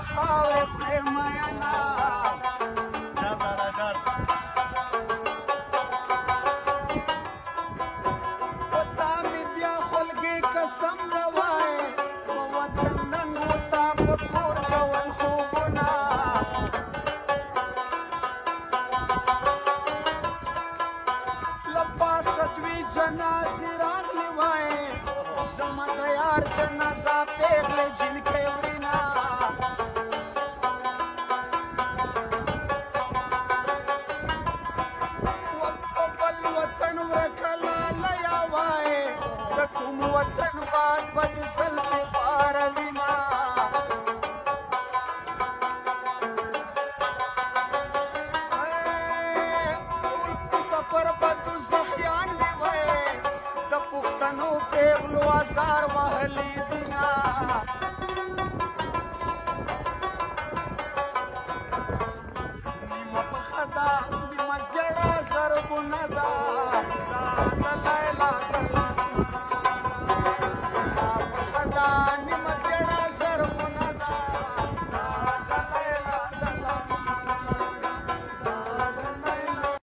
خاورې خورې میینه په تا مې بیا خلګې قسم نه وای په وطن ننګ و تا په کور کول خوبونه له پاسه دوې جنازې راغلې وای زما د یار جنازه پېغلې جلکۍ وړینه وطن باد بد سلط خوار وینا ټول په سفر بدو زخیان دی وای د پښتنو پیغلو ازار وهلی دینا نیمه پخه ده نیمه زړه زرغونه ده دا د لیلا د لاس